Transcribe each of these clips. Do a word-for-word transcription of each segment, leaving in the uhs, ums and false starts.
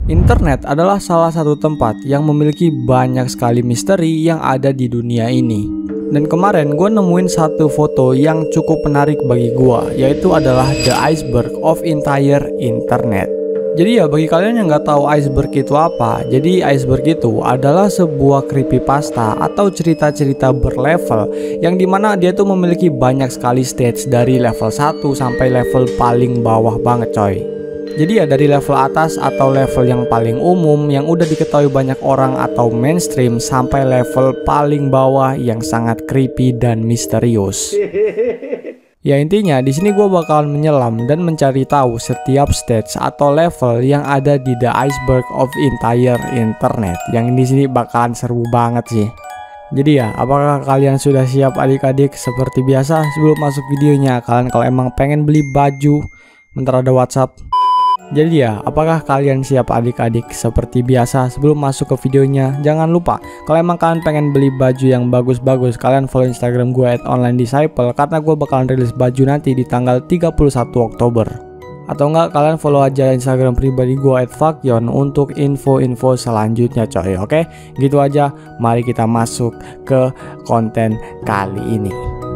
Internet adalah salah satu tempat yang memiliki banyak sekali misteri yang ada di dunia ini. Dan kemarin gue nemuin satu foto yang cukup menarik bagi gue, yaitu adalah the iceberg of entire internet. Jadi ya bagi kalian yang nggak tahu iceberg itu apa, jadi iceberg itu adalah sebuah creepypasta atau cerita-cerita berlevel yang dimana dia tuh memiliki banyak sekali stage dari level satu sampai level paling bawah banget coy. Jadi ya dari level atas atau level yang paling umum yang udah diketahui banyak orang atau mainstream sampai level paling bawah yang sangat creepy dan misterius. Ya intinya di sini gue bakalan menyelam dan mencari tahu setiap stage atau level yang ada di the iceberg of entire internet. Yang di sini bakalan seru banget sih. Jadi ya, apakah kalian sudah siap adik-adik? Seperti biasa sebelum masuk videonya, kalian kalau emang pengen beli baju, bentar ada WhatsApp. Jadi ya, apakah kalian siap adik-adik? Seperti biasa sebelum masuk ke videonya, jangan lupa kalau emang kalian pengen beli baju yang bagus-bagus, kalian follow Instagram gue at online disciple karena gue bakalan rilis baju nanti di tanggal tiga puluh satu Oktober. Atau enggak kalian follow aja Instagram pribadi gue at fakyon untuk info-info selanjutnya coy. Oke, gitu aja. Mari kita masuk ke konten kali ini.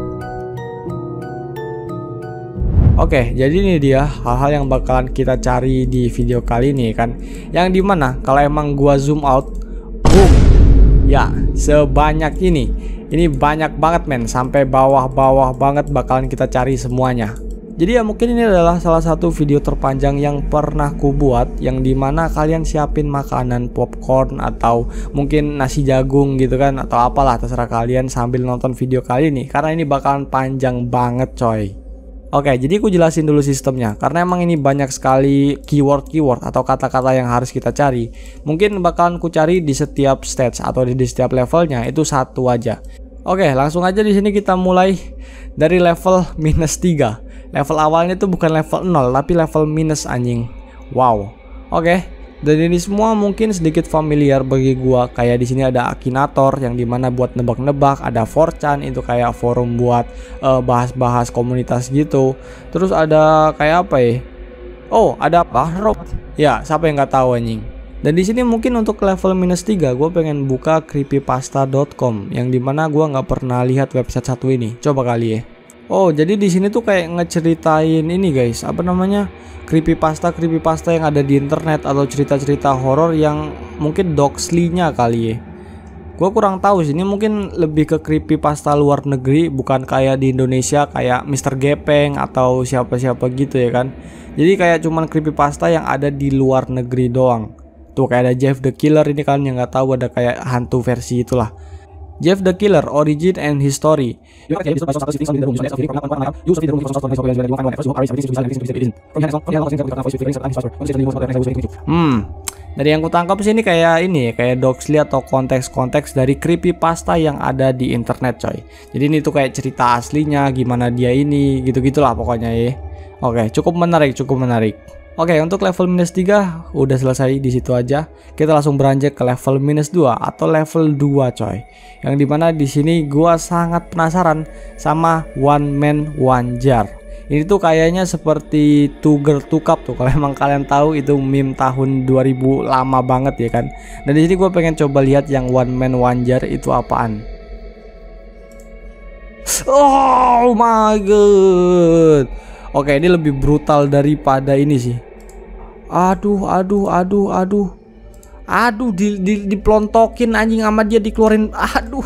Oke, jadi ini dia hal-hal yang bakalan kita cari di video kali ini kan. Yang dimana kalau emang gua zoom out, boom, ya sebanyak ini. Ini banyak banget men, sampai bawah-bawah banget bakalan kita cari semuanya. Jadi ya mungkin ini adalah salah satu video terpanjang yang pernah ku buat, yang dimana kalian siapin makanan popcorn atau mungkin nasi jagung gitu kan, atau apalah terserah kalian sambil nonton video kali ini, karena ini bakalan panjang banget coy. Oke, jadi aku jelasin dulu sistemnya, karena emang ini banyak sekali keyword-keyword atau kata-kata yang harus kita cari. Mungkin bakalan ku cari di setiap stage atau di, di setiap levelnya itu satu aja. Oke, langsung aja di sini kita mulai dari level minus tiga. Level awalnya itu bukan level nol tapi level minus anjing. Wow. Oke. Dan ini semua mungkin sedikit familiar bagi gua. Kayak di sini ada Akinator yang dimana buat nebak-nebak, ada four chan itu kayak forum buat bahas-bahas uh, komunitas gitu. Terus ada kayak apa ya? Oh, ada apa? Rob. Ya, siapa yang nggak tahu anjing. Dan di sini mungkin untuk level minus tiga gue pengen buka creepypasta dot com yang dimana gua nggak pernah lihat website satu ini. Coba kali ya. Oh, jadi di sini tuh kayak ngeceritain ini guys, apa namanya? Creepypasta creepypasta yang ada di internet atau cerita-cerita horor yang mungkin doxly-nya kali ya. Gua kurang tahu sih, ini mungkin lebih ke creepypasta luar negeri, bukan kayak di Indonesia kayak mister Gepeng atau siapa-siapa gitu ya kan. Jadi kayak cuman creepypasta yang ada di luar negeri doang. Tuh kayak ada Jeff the Killer ini kan, yang nggak tahu ada kayak hantu versi itulah. Jeff the Killer, Origin and History. Hmm, dari yang kutangkap sini kayak ini, kayak doxly atau konteks-konteks dari creepypasta yang ada di internet coy. Jadi ini tuh kayak cerita aslinya, gimana dia ini, gitu-gitulah pokoknya ya. Oke, cukup menarik, cukup menarik. Oke, untuk level minus tiga udah selesai di situ aja. Kita langsung beranjak ke level minus dua atau level dua coy. Yang dimana di sini gua sangat penasaran sama one man one jar. Ini tuh kayaknya seperti Two Girl Two Cup tuh. Kalau emang kalian tahu itu meme tahun dua ribu lama banget ya kan. Dan di sini gua pengen coba lihat yang one man one jar itu apaan. Oh my god. Oke, ini lebih brutal daripada ini sih. Aduh, aduh, aduh, aduh. Aduh, di, di, diplontokin anjing sama dia, dikeluarin. Aduh.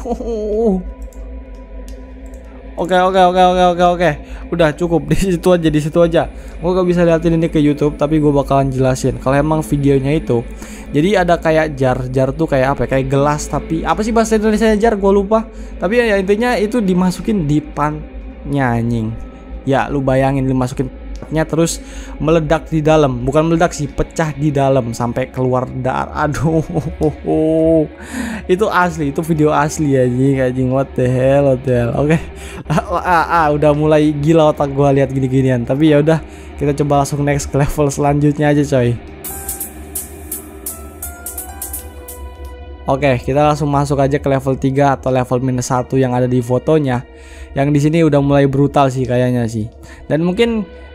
Oke, oke, oke, oke, oke, oke. Udah cukup di situ aja, di situ aja. Gue gak bisa liatin ini ke YouTube, tapi gue bakalan jelasin kalau emang videonya itu. Jadi ada kayak jar, jar tuh kayak apa? Kayak gelas, tapi apa sih bahasa Indonesia jar? Gue lupa. Tapi ya intinya itu dimasukin di pannya anjing. Ya, lu bayangin dimasukin nya terus meledak di dalam, bukan meledak sih, pecah di dalam sampai keluar darah. Aduh, itu asli, itu video asli anjing, anjing, what the hell, what the hell. Oke, okay. ah, ah, ah, udah mulai gila otak gua lihat gini-ginian. Tapi ya udah, kita coba langsung next ke level selanjutnya aja coy. Oke, kita langsung masuk aja ke level tiga atau level minus satu yang ada di fotonya. Yang di sini udah mulai brutal sih kayaknya sih. Dan mungkin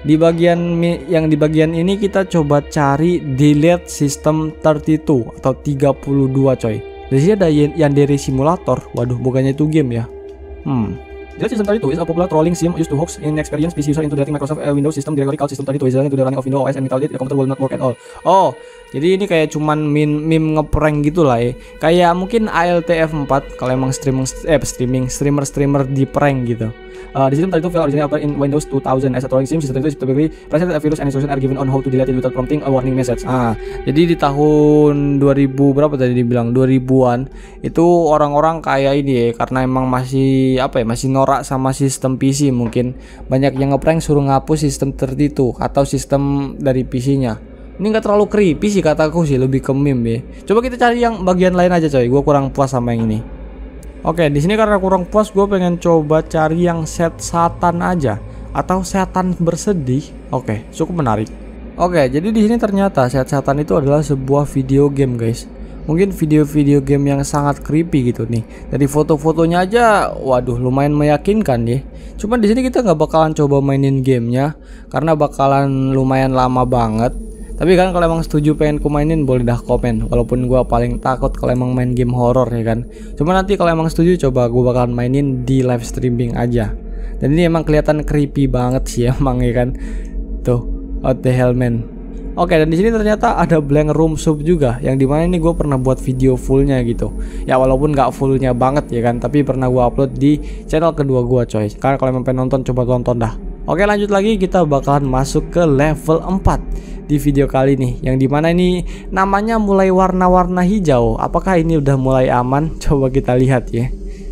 Di bagian yang di bagian ini kita coba cari delete system tiga puluh dua atau tiga puluh dua coy. Di sini ada Yandere Simulator. Waduh, bukannya itu game ya. Hmm. Delete system tiga puluh dua is a popular trolling sim used to hoax inexperienced P C user into deleting Microsoft uh, Windows system directory called system tiga puluh dua is into the running of Windows O S and without it the computer will not work at all. Oh, jadi ini kayak cuman meme, meme ngeprank gitu lah ya. Kayak mungkin A L T F empat kalau emang streaming eh streaming streamer-streamer di prank gitu. Uh, the system tiga puluh dua file originally appeared in Windows two thousand as a trolling sim. System tiga puluh dua typically present a virus and instructions are given on how to delete it without prompting a warning message. Ah, jadi di tahun dua ribu berapa tadi dibilang dua ribuan itu orang-orang kayak ini ya, karena emang masih apa ya, masih norak sama sistem P C, mungkin banyak yang ngeprank suruh ngapus sistem tiga puluh dua atau sistem dari P C-nya. Ini nggak terlalu creepy sih kataku sih, lebih ke meme ya. Coba kita cari yang bagian lain aja coy. Gue kurang puas sama yang ini. Oke, di sini karena kurang puas, gue pengen coba cari yang set satan aja atau setan bersedih. Oke, cukup menarik. Oke, jadi di sini ternyata set satan itu adalah sebuah video game guys. Mungkin video-video game yang sangat creepy gitu nih. Dari foto-fotonya aja, waduh, lumayan meyakinkan deh. Cuman di sini kita nggak bakalan coba mainin gamenya karena bakalan lumayan lama banget. Tapi kan kalau emang setuju pengen ku mainin, boleh dah komen. Walaupun gua paling takut kalau emang main game horror ya kan. Cuma nanti kalau emang setuju, coba gua bakalan mainin di live streaming aja. Dan ini emang kelihatan creepy banget sih emang ya kan. Tuh, what the hell man. Oke, dan di sini ternyata ada blank room sub juga, yang dimana ini gue pernah buat video fullnya gitu. Ya walaupun nggak fullnya banget ya kan, tapi pernah gue upload di channel kedua gue coy. Karena kalau emang pengen nonton, coba tonton dah. Oke, lanjut lagi, kita bakalan masuk ke level empat di video kali ini, yang dimana ini namanya mulai warna-warna hijau. Apakah ini udah mulai aman? Coba kita lihat ya.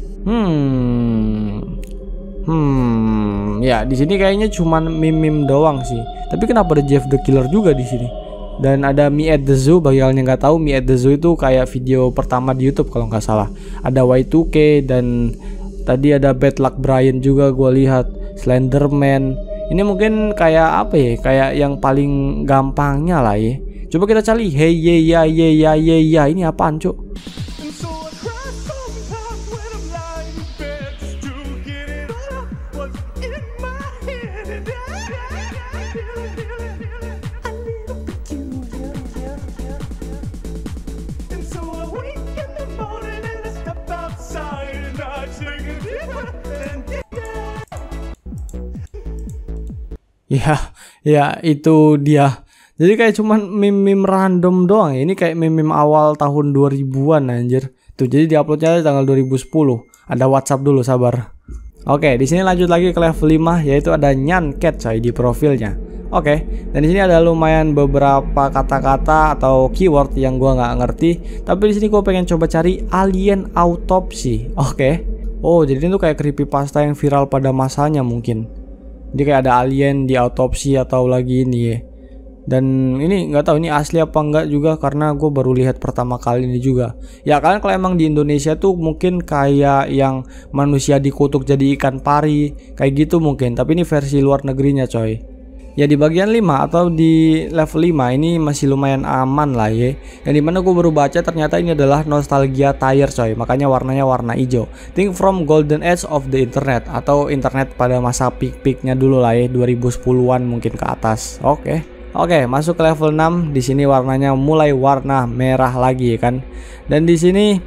Hmm, hmm, ya di sini kayaknya cuman meme-meme doang sih. Tapi kenapa ada Jeff the Killer juga di sini? Dan ada Me at the Zoo. Bagi kalian yang nggak tahu, Me at the Zoo itu kayak video pertama di YouTube kalau nggak salah. Ada Y two K dan tadi ada Bad Luck Brian juga gue lihat. Slenderman. Ini mungkin kayak apa ya? Kayak yang paling gampangnya lah ya. Coba kita cari. Hey ye ya ye ya ye ya. Ini apaan cuk? Ya, ya itu dia. Jadi kayak cuman meme-meme random doang ya. Ini kayak meme-meme awal tahun dua ribuan anjir. Tuh, jadi diuploadnya tanggal dua ribu sepuluh. Ada WhatsApp dulu, sabar. Oke, di sini lanjut lagi ke level lima, yaitu ada Nyan Cat coy di profilnya. Oke, dan di sini ada lumayan beberapa kata-kata atau keyword yang gua nggak ngerti. Tapi di sini gua pengen coba cari alien autopsy. Oke. Oh, jadi itu kayak creepypasta yang viral pada masanya mungkin. Jadi kayak ada alien di autopsi atau lagi ini ya. Dan ini nggak tahu ini asli apa enggak juga, karena gue baru lihat pertama kali ini juga. Ya kalian kalau emang di Indonesia tuh mungkin kayak yang manusia dikutuk jadi ikan pari kayak gitu mungkin. Tapi ini versi luar negerinya coy. Ya di bagian lima atau di level lima ini masih lumayan aman lah ya. Yang dimana gue baru baca ternyata ini adalah nostalgia tire coy. Makanya warnanya warna hijau. Think from golden age of the internet, atau internet pada masa peak-peaknya dulu lah ya, dua ribu sepuluhan mungkin ke atas. Oke. Oke, masuk ke level enam. Di sini warnanya mulai warna merah lagi kan. Dan di sini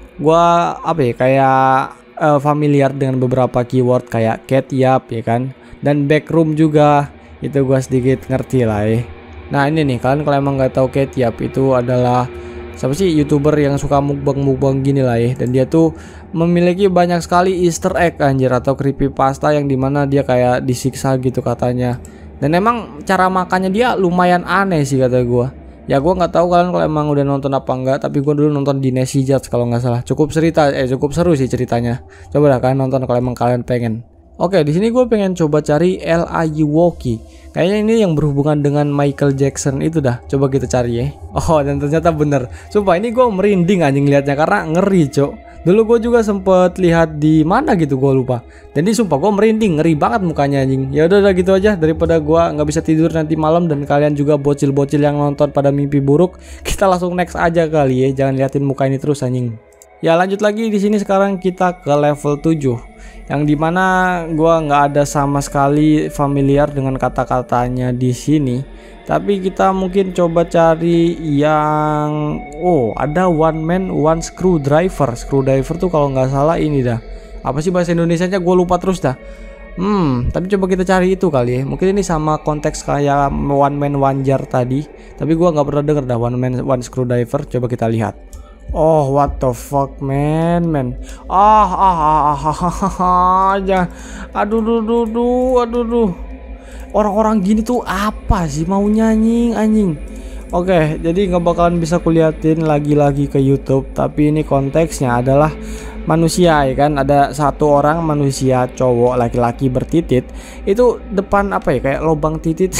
gua apa ya, kayak uh, familiar dengan beberapa keyword kayak cat yap ya kan. Dan backroom juga. Itu gua sedikit ngerti lah ya. Nah ini nih, kalian kalau emang nggak tahu Ketiap itu adalah siapa sih, youtuber yang suka mukbang-mukbang gini lah ya. Dan dia tuh memiliki banyak sekali easter egg anjir, atau creepypasta yang dimana dia kayak disiksa gitu katanya. Dan emang cara makannya dia lumayan aneh sih kata gua. Ya gua nggak tahu kalian kalau emang udah nonton apa enggak, tapi gua dulu nonton di Nessie Judge kalau nggak salah. Cukup cerita eh cukup seru sih ceritanya. Coba dah kalian nonton kalau emang kalian pengen. Oke, di sini gue pengen coba cari L A Y Walkie. Kayaknya ini yang berhubungan dengan Michael Jackson itu dah. Coba kita cari ya. Oh, dan ternyata bener. Sumpah ini gue merinding anjing liatnya karena ngeri, cok. Dulu gue juga sempet lihat di mana gitu, gue lupa. Jadi sumpah gue merinding, ngeri banget mukanya anjing. Ya udah udah gitu aja, daripada gue nggak bisa tidur nanti malam dan kalian juga bocil-bocil yang nonton pada mimpi buruk. Kita langsung next aja kali ya. Jangan liatin muka ini terus anjing. Ya lanjut lagi di sini sekarang kita ke level tujuh. Yang dimana gua nggak ada sama sekali familiar dengan kata-katanya di sini. Tapi kita mungkin coba cari yang oh ada one man one screwdriver. Screwdriver tuh kalau nggak salah ini dah. Apa sih bahasa Indonesianya? Gue lupa terus dah. Hmm, tapi coba kita cari itu kali ya. Mungkin ini sama konteks kayak one man one jar tadi. Tapi gua nggak pernah denger dah one man one screwdriver. Coba kita lihat. Oh, what the fuck, man, man. Ah, ah, ah, ah, ah, aja. Aduh, duh, duh, duh, aduh, duh. Orang-orang gini tuh apa sih mau nyanyi, anjing? Oke, jadi nggak bakalan bisa kuliatin lagi-lagi ke YouTube. Tapi ini konteksnya adalah manusia, ya kan? Ada satu orang manusia cowok laki-laki bertitit. Itu depan apa ya? Kayak lubang titit.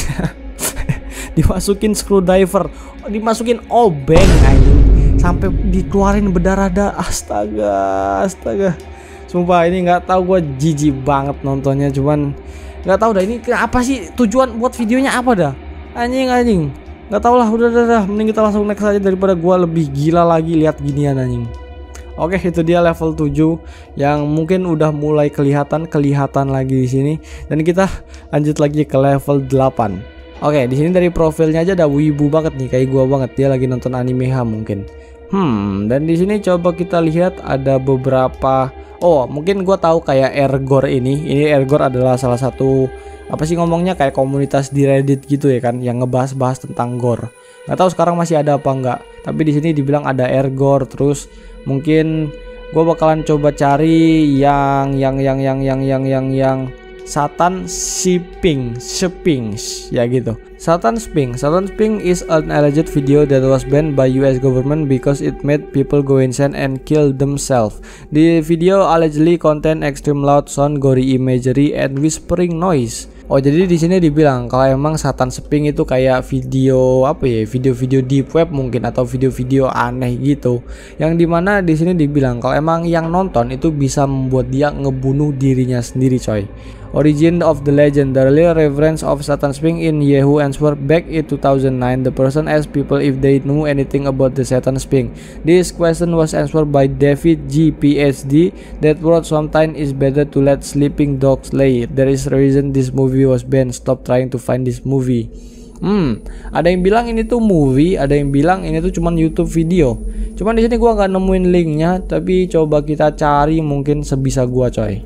Dimasukin screwdriver, dimasukin obeng, anjing. Sampai dikeluarin berdarah-darah. Astaga, astaga. Sumpah ini nggak tahu, gue jijik banget nontonnya. Cuman nggak tahu dah ini apa sih tujuan buat videonya apa dah. Anjing anjing. Nggak tahu lah, udah udah udah. Mending kita langsung next aja daripada gue lebih gila lagi lihat ginian anjing. Oke, itu dia level tujuh yang mungkin udah mulai kelihatan kelihatan lagi di sini. Dan kita lanjut lagi ke level delapan. Oke, di sini dari profilnya aja ada wibu banget nih, kayak gua banget. Dia lagi nonton anime ha mungkin. Hmm, dan di sini coba kita lihat ada beberapa. Oh, mungkin gua tahu kayak Ergor ini. Ini Ergor adalah salah satu apa sih ngomongnya kayak komunitas di Reddit gitu ya kan, yang ngebahas-bahas tentang gore. Nggak tahu sekarang masih ada apa enggak. Tapi di sini dibilang ada Ergor. Terus mungkin gua bakalan coba cari yang yang yang yang yang yang yang yang Satan Shipping, Shipping, ya gitu. Satan Sping, Satan Sping is an alleged video that was banned by U S government because it made people go insane and kill themselves. The video allegedly contain extreme loud sound, gory imagery, and whispering noise. Oh, jadi di sini dibilang kalau emang Satan Sping itu kayak video apa ya, video-video deep web mungkin atau video-video aneh gitu. Yang dimana di sini dibilang kalau emang yang nonton itu bisa membuat dia ngebunuh dirinya sendiri, coy. Origin of the legend, the earlier reference of Satan Sping in Yahoo Answer back in two thousand nine. The person asked people if they knew anything about the Satan Sping. This question was answered by David G. P H D. That word sometimes is better to let sleeping dogs lay. There is a reason this movie was banned. Stop trying to find this movie. Hmm, ada yang bilang ini tuh movie, ada yang bilang ini tuh cuman YouTube video. Cuman di sini gua nggak nemuin linknya, tapi coba kita cari mungkin sebisa gua, coy.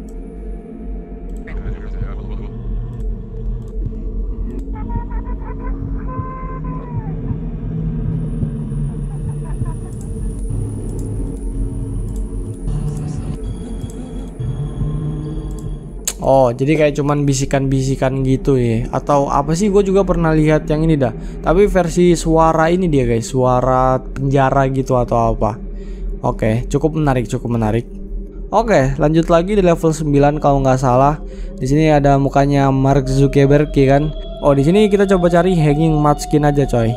Oh, jadi kayak cuman bisikan-bisikan gitu ya. Atau apa sih, gue juga pernah lihat yang ini dah. Tapi versi suara ini dia guys, suara penjara gitu atau apa. Oke, cukup menarik, cukup menarik. Oke, lanjut lagi di level sembilan kalau nggak salah. Di sini ada mukanya Mark Zuckerberg ya kan. Oh, di sini kita coba cari Hanging Munchkin aja, coy.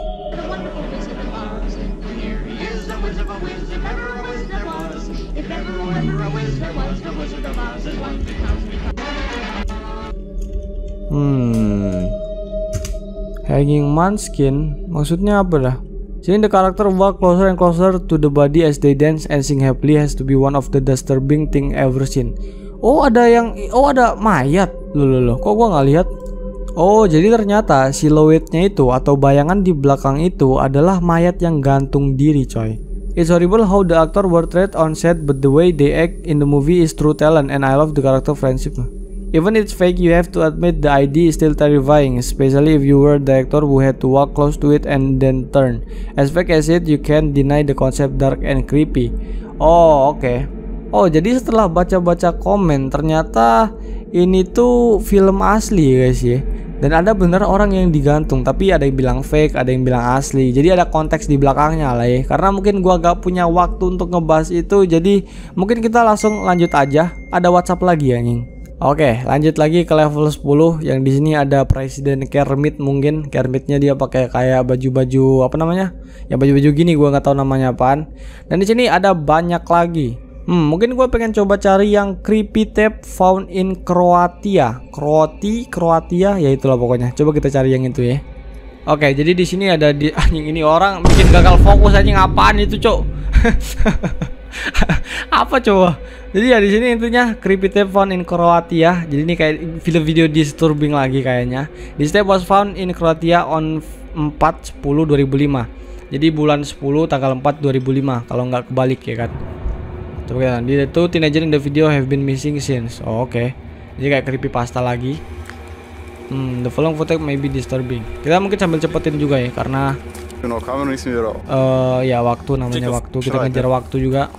Hmm, Hanging Munchkin maksudnya apa dah? Sini the character walk closer and closer to the body as they dance and sing happily has to be one of the disturbing thing ever seen. Oh, ada yang oh ada mayat. Loh loh loh, kok gua nggak lihat? Oh, jadi ternyata siluetnya itu atau bayangan di belakang itu adalah mayat yang gantung diri, coy. It's horrible how the actor were treated on set, but the way they act in the movie is true talent, and I love the character friendship. Even it's fake, you have to admit the idea is still terrifying, especially if you were the actor who had to walk close to it and then turn. As fake as it, you can't deny the concept dark and creepy. Oh, oke. Okay. Oh, jadi setelah baca-baca komen, ternyata ini tuh film asli guys ya. Dan ada bener orang yang digantung, tapi ada yang bilang fake, ada yang bilang asli. Jadi ada konteks di belakangnya lah ya. Karena mungkin gua gak punya waktu untuk ngebahas itu, jadi mungkin kita langsung lanjut aja. Ada WhatsApp lagi anjing. Oke, lanjut lagi ke level sepuluh. Yang di sini ada Presiden Kermit mungkin. Kermitnya dia pakai kayak baju-baju apa namanya? Ya baju-baju gini, gua nggak tahu namanya apaan. Dan di sini ada banyak lagi. Hmm, mungkin gue pengen coba cari yang creepy tape found in Croatia. Kroati, Kroatia, ya itulah pokoknya. Coba kita cari yang itu ya. Oke, jadi di sini ada di anjing ini orang bikin gagal fokus anjing, apaan itu, Cok? Apa coba? Jadi ya di sini intinya creepy tape found in Croatia. Jadi ini kayak video-video disturbing lagi kayaknya. This tape was found in Croatia on empat sepuluh dua ribu lima. Jadi bulan sepuluh tanggal empat dua ribu lima kalau nggak kebalik ya kan. Coba kita di itu teenager in the video have been missing since. Oh, oke. Okay. Jadi kayak creepy pasta lagi. Hmm, the following footage may be disturbing. Kita mungkin sambil cepetin juga ya karena uh, ya waktu namanya waktu kita ngejar waktu juga.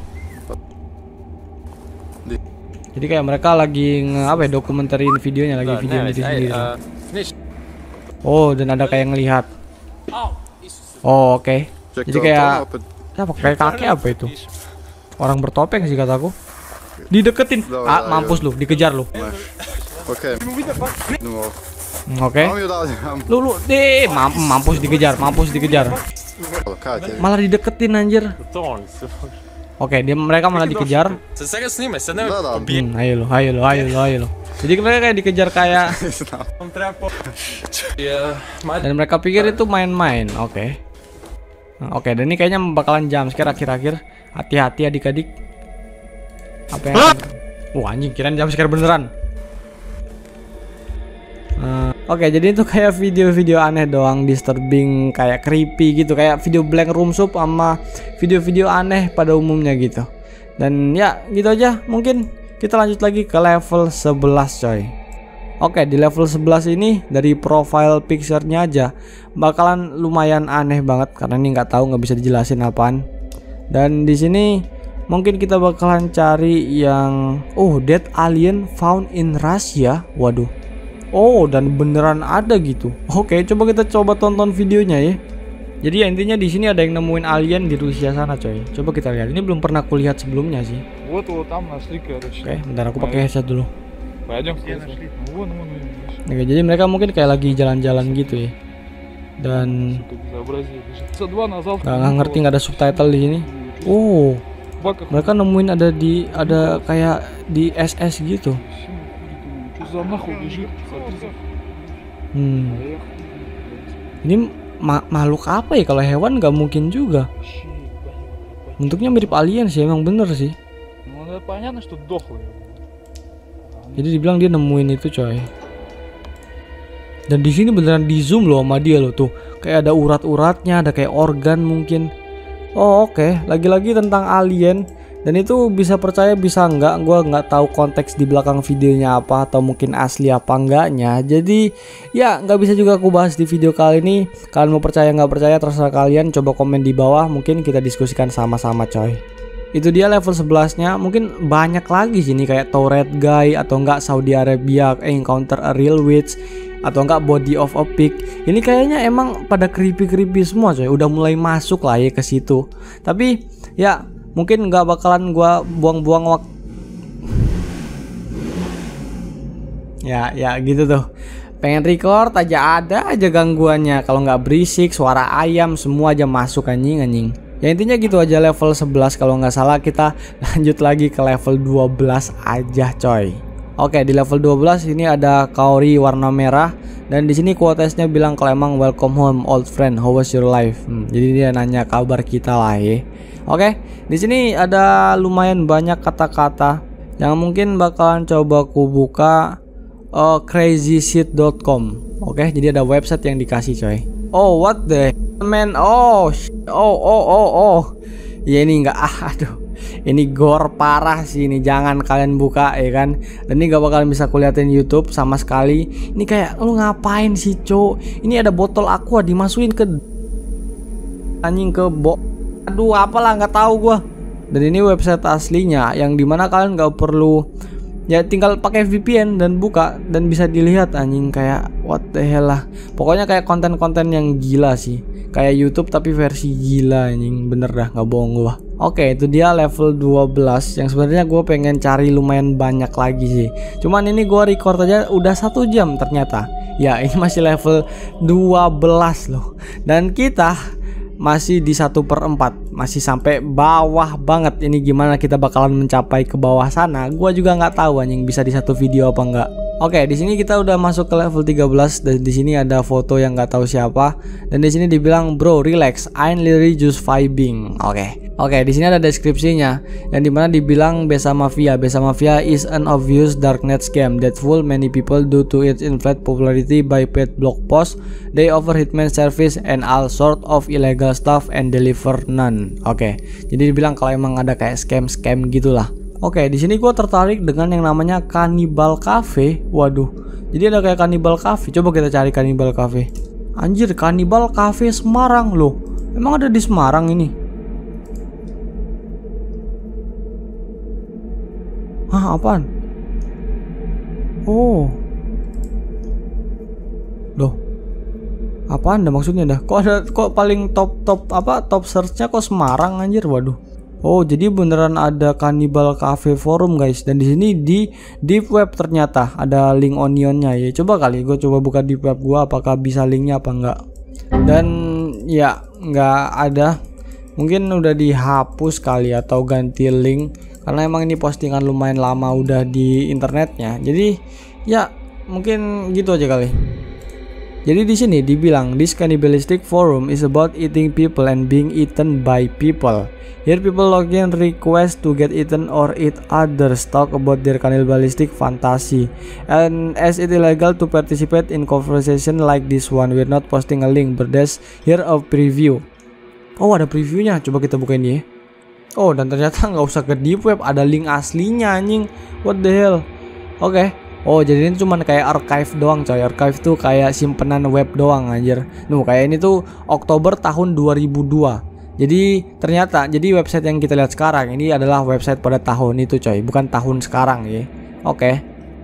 Jadi kayak mereka lagi nge apa ya, dokumenterin videonya lagi video diri sendiri. Oh, dan ada kayak ngelihat. Oh, oke. Okay. Jadi kayak apa kayak kakek apa itu? Orang bertopeng sih kataku. Dideketin. Ah, mampus lu, dikejar lu. Oke. Oke. Lu lu deh, mampus dikejar, mampus dikejar. Malah dideketin anjir. Oke, dia mereka malah dikejar. Hmm, ayo lo, ayo lo, ayo lo, ayo lo. Jadi mereka kayak dikejar kayak. Dan mereka pikir itu main-main. Oke. Oke, dan ini kayaknya bakalan jam scare akhir-akhir. Hati-hati adik-adik. Apa yang? Wah, anjing, kirain jam scare beneran. Uh, Oke, okay, jadi itu kayak video-video aneh doang, disturbing, kayak creepy gitu, kayak video blank room soup sama video-video aneh pada umumnya gitu. Dan ya gitu aja, mungkin kita lanjut lagi ke level sebelas coy. Oke, okay, di level sebelas ini dari profile picture-nya aja bakalan lumayan aneh banget karena ini nggak tahu, nggak bisa dijelasin apaan. Dan di sini mungkin kita bakalan cari yang oh, dead alien found in Russia. Waduh. Oh, dan beneran ada gitu. Oke, coba kita coba tonton videonya ya. Jadi ya intinya di sini ada yang nemuin alien di Rusia sana, coy. Coba kita lihat. Ini belum pernah kulihat sebelumnya sih. Oke, bentar aku pakai headset dulu. Oke, jadi mereka mungkin kayak lagi jalan-jalan gitu ya. Dan nggak ngerti, nggak ada subtitle di sini. Oh, mereka nemuin ada di ada kayak di S S gitu. Hmm. Ini ma makhluk apa ya? Kalau hewan nggak mungkin juga. Bentuknya mirip alien sih, emang bener sih. Jadi dibilang dia nemuin itu coy. Dan di sini beneran di zoom loh sama dia loh tuh. Kayak ada urat-uratnya, ada kayak organ mungkin. Oh oke, okay. Lagi-lagi tentang alien. Dan itu bisa percaya bisa enggak, gue nggak tahu konteks di belakang videonya apa atau mungkin asli apa enggaknya. Jadi ya nggak bisa juga aku bahas di video kali ini. Kalian mau percaya nggak percaya terserah kalian. Coba komen di bawah, mungkin kita diskusikan sama-sama coy. Itu dia level sebelas nya. Mungkin banyak lagi sini kayak Tourette Guy atau enggak Saudi Arabia Encounter a Real Witch atau enggak Body of a Pig. Ini kayaknya emang pada creepy-creepy semua coy. Udah mulai masuk lah ya ke situ. Tapi ya mungkin nggak bakalan gua buang-buang waktu. Ya, ya gitu tuh. Pengen record aja ada aja gangguannya. Kalau nggak berisik, suara ayam semua aja masuk anjing anjing. Ya intinya gitu aja level sebelas kalau nggak salah. Kita lanjut lagi ke level dua belas aja coy. Oke, di level dua belas ini ada Kaori warna merah dan di sini quotesnya bilang kalau emang welcome home old friend, how was your life? Hmm, jadi dia nanya kabar kita lah ya. Oke, di sini ada lumayan banyak kata-kata yang mungkin bakalan coba aku buka. uh, crazy shit dot com. Oke, jadi ada website yang dikasih coy. Oh what the man, oh oh oh oh oh ya ini enggak, ah aduh ini gore parah sih ini, jangan kalian buka ya kan. Dan ini gak bakalan bisa kulihatin YouTube sama sekali. Ini kayak lu ngapain sih cok, ini ada botol aqua dimasukin ke anjing ke bo aduh apalah nggak tahu gua. Dan ini website aslinya yang dimana kalian nggak perlu ya, tinggal pakai V P N dan buka dan bisa dilihat anjing kayak what the hell lah. Pokoknya kayak konten-konten yang gila sih, kayak YouTube tapi versi gila anjing, bener dah nggak bohong gua. Oke, itu dia level dua belas yang sebenarnya gue pengen cari lumayan banyak lagi sih. Cuman ini gua record aja udah satu jam ternyata. Ya ini masih level dua belas loh. Dan kita masih di satu per empat, masih sampai bawah banget. Ini gimana kita bakalan mencapai ke bawah sana, gua juga nggak tahu anjing bisa di satu video apa enggak. Oke, di sini kita udah masuk ke level tiga belas dan di sini ada foto yang nggak tahu siapa dan di sini dibilang bro relax, I'm literally just vibing. Oke, oke di sini ada deskripsinya yang dimana dibilang Besa Mafia. Besa Mafia is an obvious darknet scam that fool many people due to its inflated popularity by paid blog posts. They offer hitman service and all sort of illegal stuff and deliver none. Oke, jadi dibilang kalau emang ada kayak scam-scam gitulah. Oke, di sini gue tertarik dengan yang namanya Cannibal Cafe. Waduh, jadi ada kayak Cannibal Cafe. Coba kita cari Cannibal Cafe. Anjir, Cannibal Cafe Semarang loh. Emang ada di Semarang ini? Hah, apaan? Oh, doh, apaan dah maksudnya dah? Kok ada, kok paling top top apa top searchnya kok Semarang anjir? Waduh. Oh, jadi beneran ada Cannibal Cafe forum guys, dan di sini di deep web ternyata ada link onionnya ya. Coba kali gue coba buka deep web gue, apakah bisa linknya apa enggak? Dan ya nggak ada, mungkin udah dihapus kali atau ganti link karena emang ini postingan lumayan lama udah di internetnya. Jadi ya mungkin gitu aja kali. Jadi di sini dibilang this cannibalistic forum is about eating people and being eaten by people. Here people log in, request to get eaten or eat others, talk about their cannibalistic fantasy, and as it illegal to participate in conversation like this one, we're not posting a link, but there's here a preview. Oh, ada previewnya, coba kita buka ini ya. Oh, dan ternyata nggak usah ke deep web, ada link aslinya anjing. What the hell? Oke. Okay. Oh, jadi ini cuman kayak archive doang coy. Archive tuh kayak simpenan web doang anjir. Nuh, kayak ini tuh Oktober tahun dua ribu dua. Jadi ternyata jadi website yang kita lihat sekarang ini adalah website pada tahun itu coy, bukan tahun sekarang ya. Oke.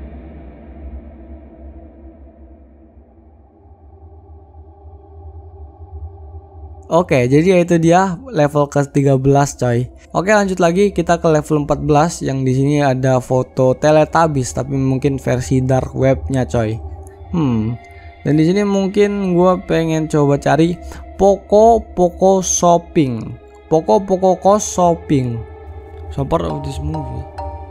Oke, jadi itu dia level ke tiga belas coy. Oke, lanjut lagi kita ke level empat belas yang di sini ada foto Teletubbies tapi mungkin versi dark webnya coy. Hmm. Dan di sini mungkin gue pengen coba cari Poco Poco Shopping. Poco Poco Ko Shopping. Super of this movie.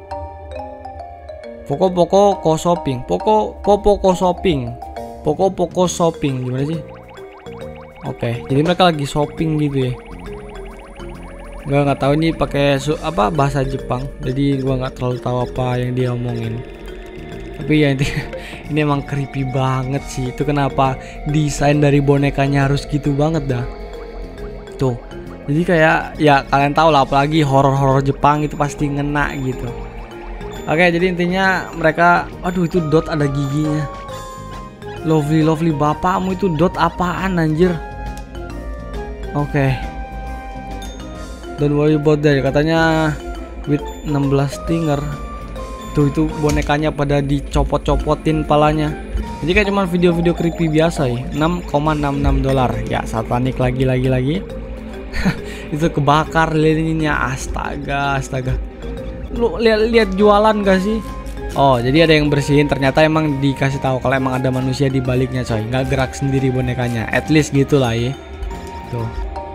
Poco Poco Ko Shopping. Poco Poco Ko Shopping. Poco Poco Shopping gimana sih? Oke, jadi mereka lagi shopping gitu ya. Gua nggak tahu ini pakai apa bahasa Jepang, jadi gua nggak terlalu tahu apa yang dia omongin. Tapi ya ini, ini emang creepy banget sih. Itu kenapa desain dari bonekanya harus gitu banget dah. Tuh, jadi kayak ya kalian tahu lah, apalagi horor-horor Jepang itu pasti ngena gitu. Oke, jadi intinya mereka, aduh itu dot ada giginya. Lovely lovely bapakmu itu dot apaan anjir? Oke. Don't worry about that, katanya with enam belas stinger. Tuh itu bonekanya pada dicopot-copotin palanya. Jadi kayak cuman video-video creepy biasa ya. enam koma enam enam dolar. Ya satanik lagi lagi lagi. Itu kebakar lilinnya, astaga astaga. Lu lihat-lihat jualan gak sih? Oh, jadi ada yang bersihin, ternyata emang dikasih tahu kalau emang ada manusia di baliknya coy. Nggak gerak sendiri bonekanya. At least gitulah ya. Tuh.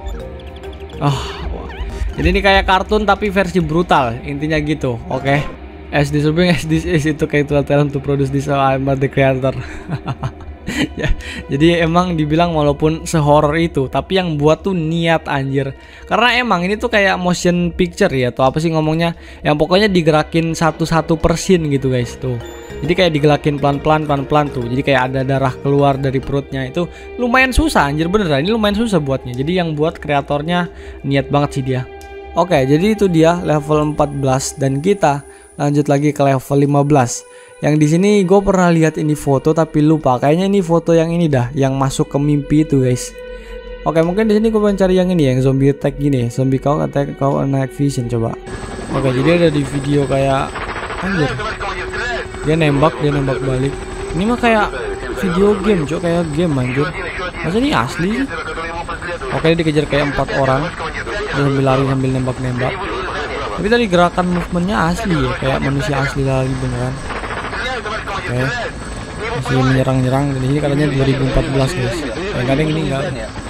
Oh, jadi ini kayak kartun tapi versi brutal, intinya gitu. Oke. Okay. As disturbing as this is, itu kayak talent to produce this, so I'm not the creator. Ya, jadi emang dibilang walaupun sehoror itu, tapi yang buat tuh niat anjir. Karena emang ini tuh kayak motion picture ya, atau apa sih ngomongnya? Yang pokoknya digerakin satu-satu persin gitu guys tuh. Jadi kayak digerakin pelan-pelan pelan-pelan tuh. Jadi kayak ada darah keluar dari perutnya, itu lumayan susah anjir beneran. Ini lumayan susah buatnya. Jadi yang buat kreatornya niat banget sih dia. Oke, jadi itu dia level empat belas dan kita lanjut lagi ke level lima belas. Yang di sini gue pernah lihat ini foto tapi lupa. Kayaknya ini foto yang ini dah, yang masuk ke mimpi itu guys. Oke, mungkin di sini gue pengen cari yang ini, yang zombie attack gini, zombie kau attack kau night vision coba. Oke, jadi ada di video kayak anjir. Dia nembak, dia nembak balik. Ini mah kayak video game, cok, kayak game anjir. Masa ini asli sih? Oke, dia dikejar kayak empat orang. Dia sambil lari sambil nembak-nembak. Tapi tadi gerakan movementnya asli ya, kayak manusia asli lagi beneran. Oke, masih menyerang-nyerang. Dan ini katanya dua ribu empat belas guys. Yang kadang ini enggak.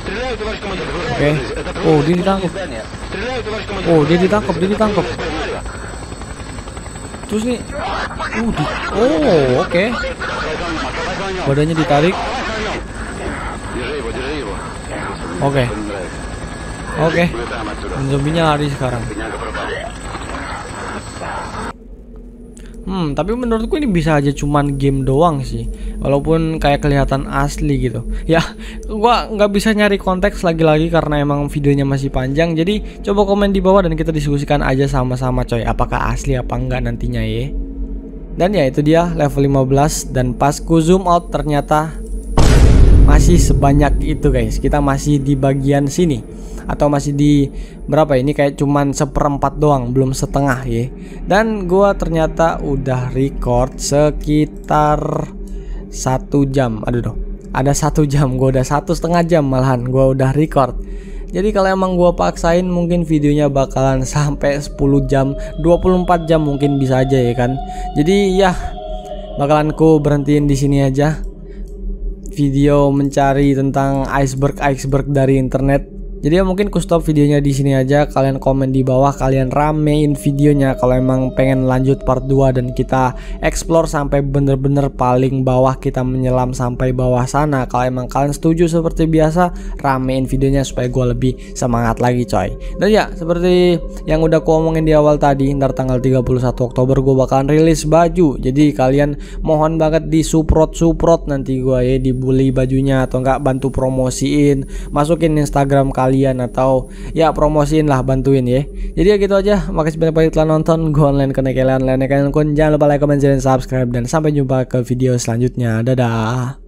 Oke, oh dia ditangkap. Oh dia ditangkap, dia ditangkap. Terus nih, uh, di, oh oke, okay. Badannya ditarik. Oke, okay. Oke, okay. Zombinya lari sekarang. Hmm, tapi menurutku ini bisa aja cuman game doang sih, walaupun kayak kelihatan asli gitu. Ya, gua nggak bisa nyari konteks lagi-lagi karena emang videonya masih panjang. Jadi coba komen di bawah dan kita diskusikan aja sama-sama coy, apakah asli apa enggak nantinya ya. Dan ya itu dia level lima belas, dan pas ku zoom out ternyata masih sebanyak itu guys. Kita masih di bagian sini, atau masih di berapa ini, kayak cuman seperempat doang, belum setengah ya. Dan gua ternyata udah record sekitar satu jam. Aduh dong, ada satu jam, gua udah satu setengah jam malahan gua udah record. Jadi kalau emang gua paksain mungkin videonya bakalan sampai sepuluh jam, dua puluh empat jam mungkin bisa aja ya kan. Jadi ya bakalan ku berhentiin di sini aja video mencari tentang iceberg iceberg dari internet. Jadi ya mungkin ku stop videonya di sini aja. Kalian komen di bawah, kalian ramein videonya kalau emang pengen lanjut part dua dan kita explore sampai bener-bener paling bawah, kita menyelam sampai bawah sana. Kalau emang kalian setuju seperti biasa, ramein videonya supaya gue lebih semangat lagi coy. Dan ya seperti yang udah ku omongin di awal tadi, ntar tanggal tiga puluh satu Oktober gue bakalan rilis baju. Jadi kalian mohon banget di support support nanti gue ya, dibully bajunya atau enggak bantu promosiin, masukin Instagram kalian kalian atau ya promosiin lah, bantuin ya. Jadi ya gitu aja. Makasih banyak-banyak telah nonton. Gue online kena kalian lainnya kalian. Jangan lupa like, comment, share, dan subscribe, dan sampai jumpa ke video selanjutnya. Dadah.